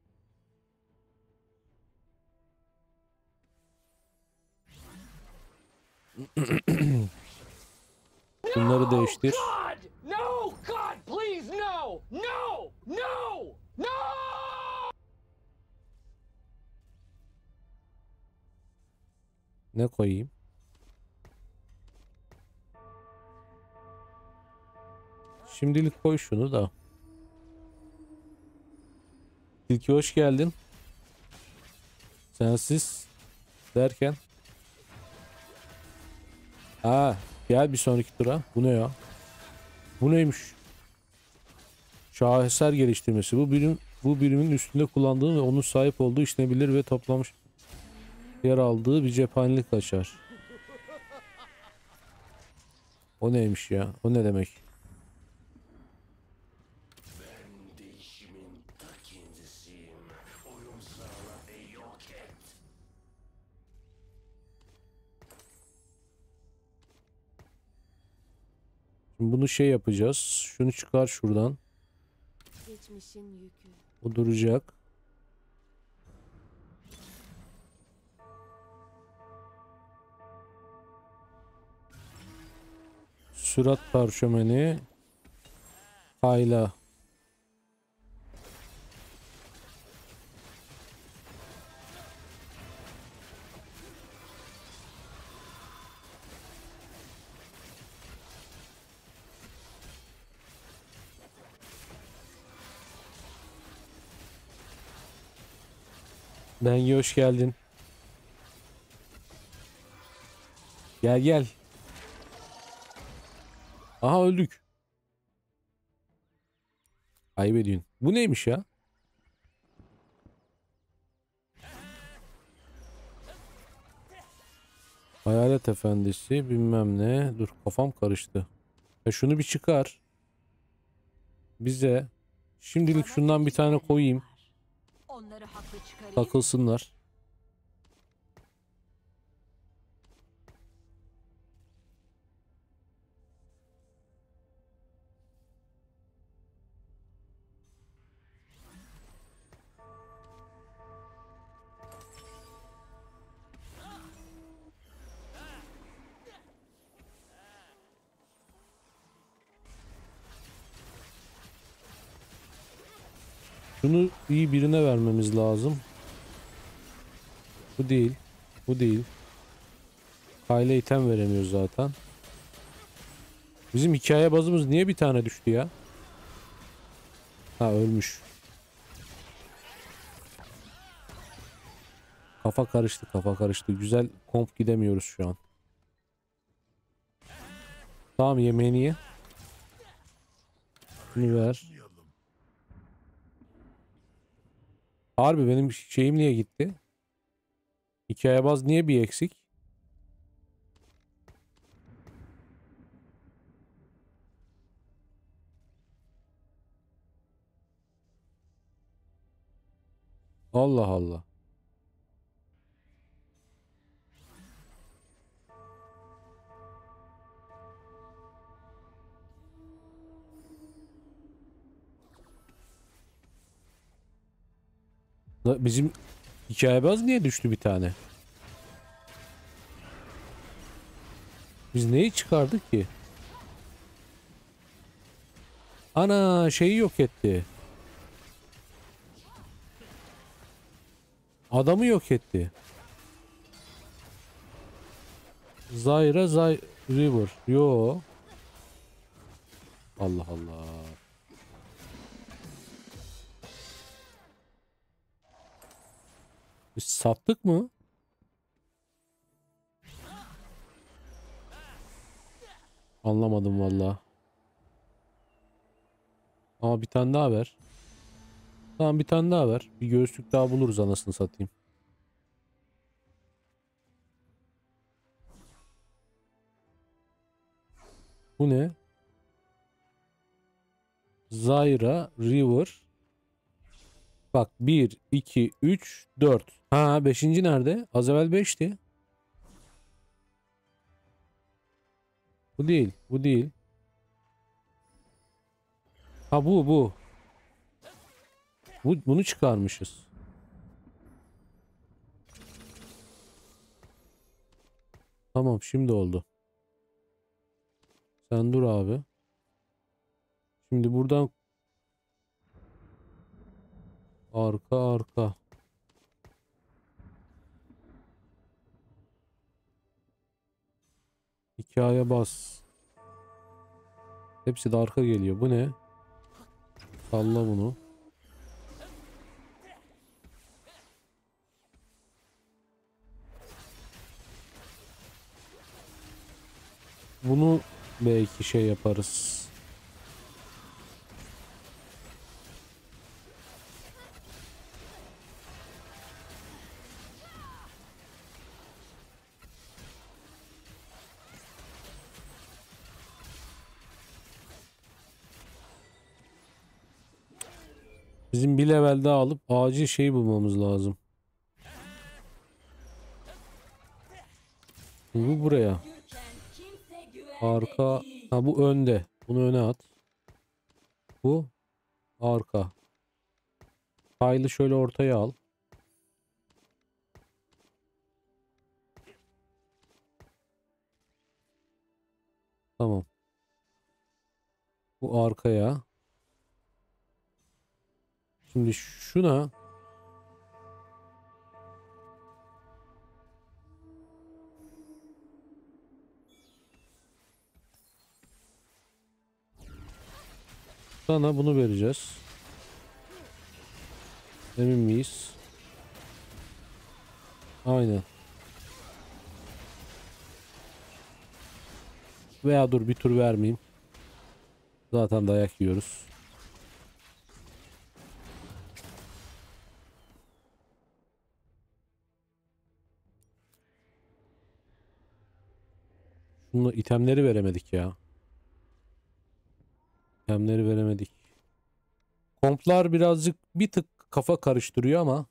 Bunları değiştir. No, God, please, no, no, no, no! Ne koyayım? Şimdilik koy şunu da. Tilki hoş geldin. Sensiz derken. Ha, gel bir sonraki tura. Bu ne ya? Bu neymiş? Şaheser geliştirmesi. Bu birim bu birimin üstünde kullandığı ve onun sahip olduğu işlenebilir ve toplamış yer aldığı bir cephanelik açar. O neymiş ya? O ne demek? Şimdi bunu şey yapacağız. Şunu çıkar şuradan. Geçmişin yükü. O duracak. Sürat parşömeni. Hayla. Ben hoş geldin. Gel gel. Aha öldük. Ayıp ediyorsun. Bu neymiş ya? Hayalet efendisi bilmem ne. Dur kafam karıştı. Ya şunu bir çıkar. Bize şimdilik şundan bir tane koyayım. Onları haklı çıkarayım. Takılsınlar. Şunu iyi birine vermemiz lazım. Bu değil. Bu değil. Kayla item veremiyoruz zaten. Bizim hikaye bazımız niye bir tane düştü ya? Ha ölmüş. Kafa karıştı, kafa karıştı. Güzel komp gidemiyoruz şu an. Tamam yemeğini ye. Bunu ver. Harbi benim şeyim niye gitti? Hikaye baz niye bir eksik? Allah Allah. La- Bizim hikayebaz niye düştü bir tane? Biz neyi çıkardık ki? Ana şeyi yok etti. Adamı yok etti. Zyra Zay River. Yo. Allah Allah. Biz sattık mı? Anlamadım valla. Aa bir tane daha ver. Tamam bir tane daha ver. Bir göğüslük daha buluruz anasını satayım. Bu ne? Zyra River. Bak bir, iki, üç, dört. Ha beşinci nerede? Az evvel beşti. Bu değil. Bu değil. Ha bu bu. Bu bunu çıkarmışız. Tamam şimdi oldu. Sen dur abi. Şimdi buradan arka arka. Hikaye bas. Hepsi de arka geliyor. Bu ne? Salla bunu. Bunu belki şey yaparız. Bizim bir level daha alıp acil şey bulmamız lazım. Bu buraya. Gürken kimse güvende Arka. değil. Ha bu önde. Bunu öne at. Bu arka. Kyle'ı şöyle ortaya al. Tamam. Bu arkaya. Şimdi şuna sana bunu vereceğiz. Emin miyiz? Aynen. Veya dur bir tur vermeyeyim. Zaten dayak yiyoruz. Şunu itemleri veremedik ya. İtemleri veremedik. Komplar birazcık bir tık kafa karıştırıyor ama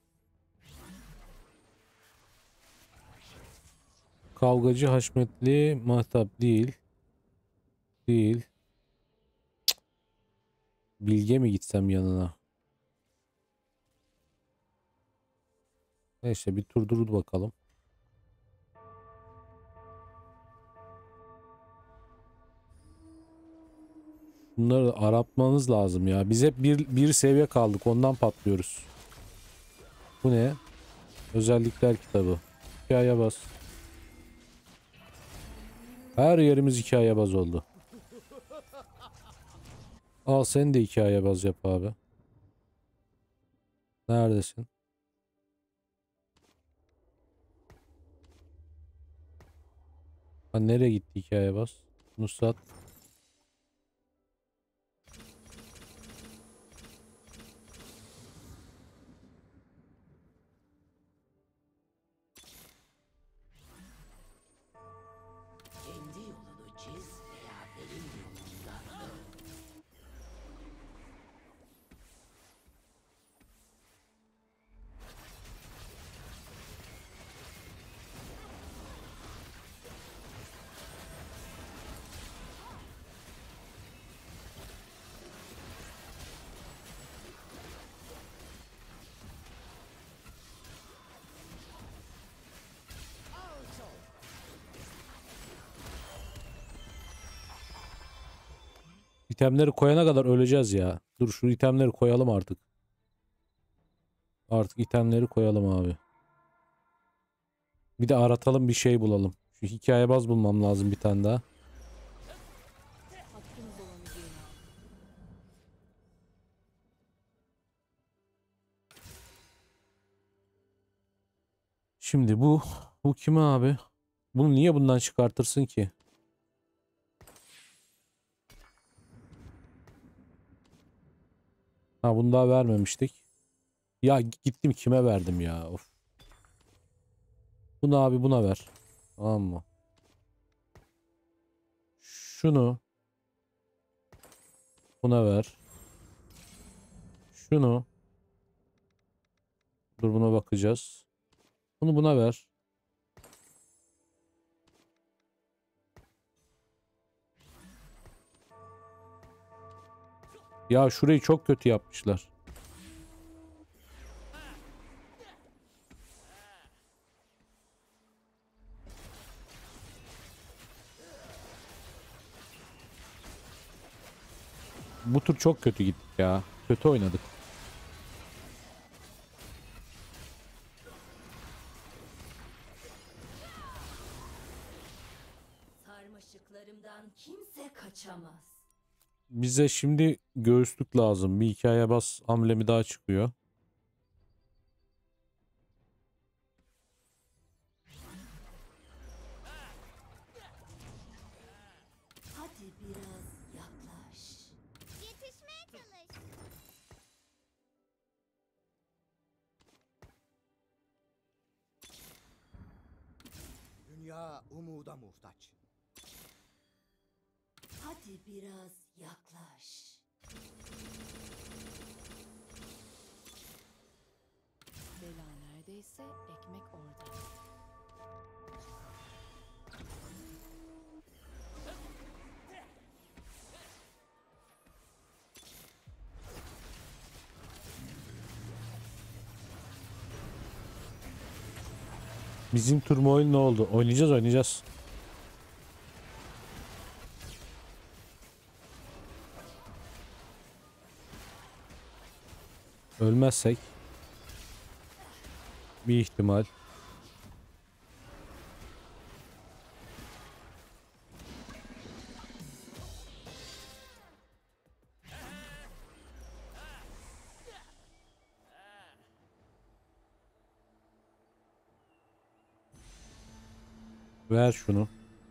kavgacı Haşmetli Mahtap değil. Değil. Cık. Bilge mi gitsem yanına? Neyse bir tur dur bakalım. Bunları aratmanız lazım ya. Biz hep bir, bir seviye kaldık. Ondan patlıyoruz. Bu ne? Özellikler kitabı. Hikaye bas. Her yerimiz hikaye baz oldu. Al sen de hikaye baz yap abi. Neredesin? Ha nereye gitti hikaye baz? Nusrat. Kendi yolunu çiz veya benim yolumda öl. İtemleri koyana kadar öleceğiz ya. Dur şu itemleri koyalım artık. Artık itemleri koyalım abi. Bir de aratalım bir şey bulalım. Şu hikayebaz bulmam lazım bir tane daha. Hakkınız olanı giyin. Şimdi bu bu kime abi? Bunu niye bundan çıkartırsın ki? Ha bunu daha vermemiştik. Ya gittim kime verdim ya? Of. Bunu abi buna ver. Tamam mı? Şunu buna ver. Şunu. Dur buna bakacağız. Bunu buna ver. Ya şurayı çok kötü yapmışlar. Bu tur çok kötü gittik ya. Kötü oynadık. Sarmaşıklarımdan kimse kaçamaz. Bize şimdi göğüslük lazım. Bir hikaye bas amblemi daha çıkıyor. Hadi biraz yaklaş. Yetişmeye çalış. Dünya umuda muhtaç. Hadi biraz yaklaş. Bela neredeyse ekmek orada. Bizim turmoil ne oldu? Oynayacağız oynayacağız. Ölmezsek bir ihtimal. Ver şunu.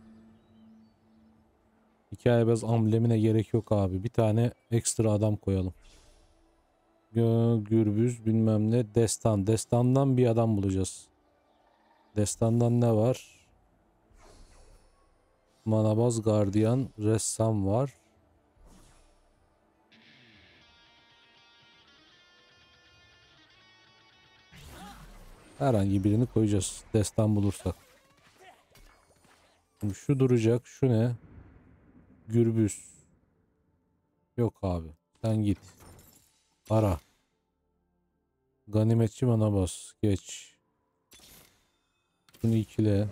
Hikayebaz amblemine gerek yok abi. Bir tane ekstra adam koyalım. Gö gürbüz bilmem ne. Destan. Destandan bir adam bulacağız. Destandan ne var? Manabaz, gardiyan, ressam var. Herhangi birini koyacağız. Destan bulursak. Şimdi şu duracak. Şu ne? Gürbüz. Yok abi. Sen git. Ara. Ganimetçi manabaz. Geç. Bunu ikile.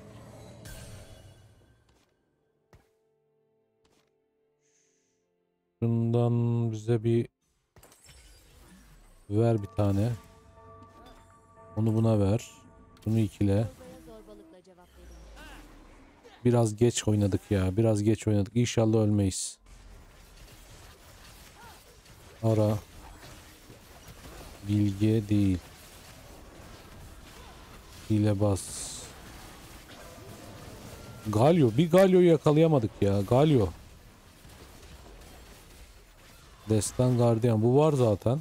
Şundan bize bir ver bir tane. Onu buna ver. Bunu ikile. Zorbaya zorbalıkla cevap verin. Biraz geç oynadık ya. Biraz geç oynadık. İnşallah ölmeyiz. Ara. Bilge değil. Hile bas. Galio. Bir Galio'yu yakalayamadık ya. Galio. Destan gardiyan. Bu var zaten.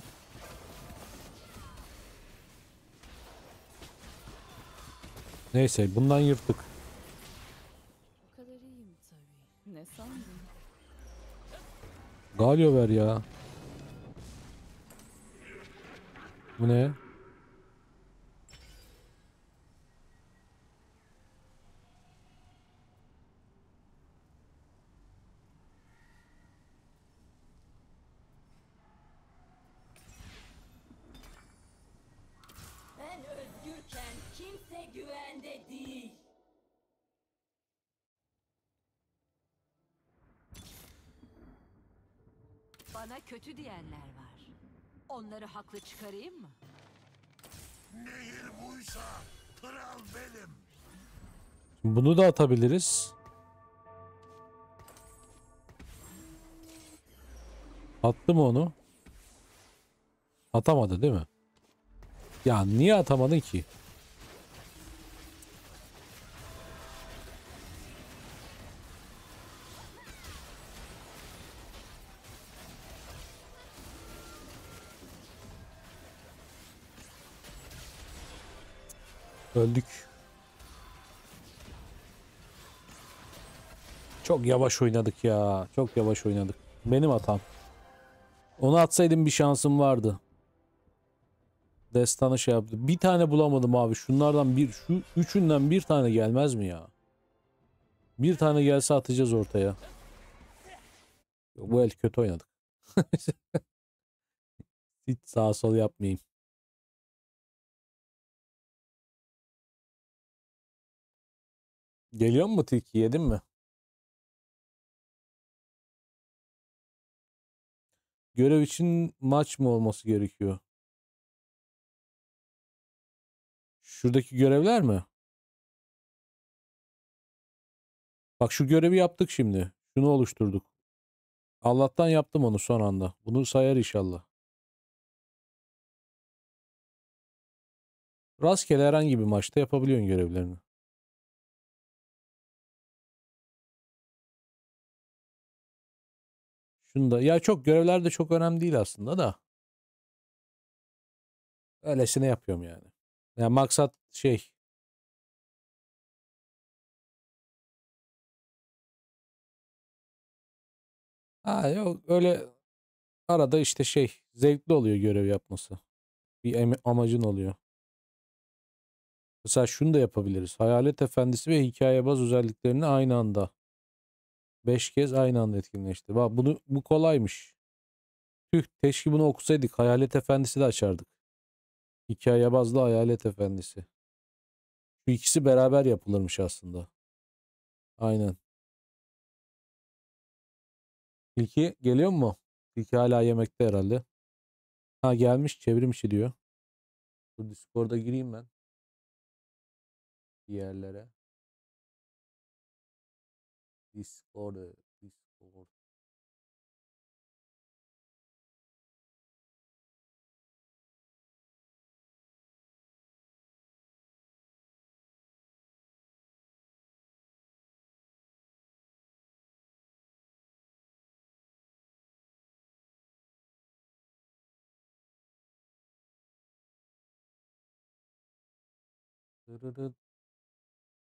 Neyse bundan yırttık. O kadar iyiyim tabii. Ne sandın? Galio ver ya. Bu ne? Ben özgürken kimse güvende değil. Bana kötü diyenler var. Onları haklı çıkarayım mı? Nehir buysa kral benim. Bunu da atabiliriz. Attı mı onu? Atamadı değil mi? Ya niye atamadın ki? Öldük. Çok yavaş oynadık ya. Çok yavaş oynadık. Benim hatam. Onu atsaydım bir şansım vardı. Destanı şey yaptı. Bir tane bulamadım abi. Şunlardan bir, şu üçünden bir tane gelmez mi ya? Bir tane gelse atacağız ortaya. Bu el kötü oynadık. Hiç sağ sol yapmayayım. Geliyor mu tilki? Yedin mi? Görev için maç mı olması gerekiyor? Şuradaki görevler mi? Bak şu görevi yaptık şimdi. Şunu oluşturduk. Allah'tan yaptım onu son anda. Bunu sayar inşallah. Rastgele herhangi bir maçta yapabiliyorsun görevlerini. Şunu da ya çok görevler de çok önemli değil aslında da. Öylesine yapıyorum yani. Ya maksat şey. Ha yok öyle arada işte şey zevkli oluyor görev yapması. Bir em- amacın oluyor. Mesela şunu da yapabiliriz. Hayalet Efendisi ve hikayebaz özelliklerini aynı anda. Beş kez aynı anda etkinleştir. Bak bunu bu kolaymış. Tüh keşke bunu okusaydık. Hayalet Efendisi de açardık. Hikayebazla Hayalet Efendisi. Şu ikisi beraber yapılırmış aslında. Aynen. İlki geliyor mu? İlki hala yemekte herhalde. Ha gelmiş çevrim içi diyor. Dur Discord'a gireyim ben. Bir yerlere. Discord. Discord. Dırırıt.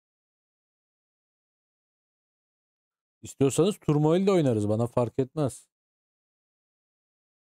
İstiyorsanız turmoil de oynarız. Bana fark etmez.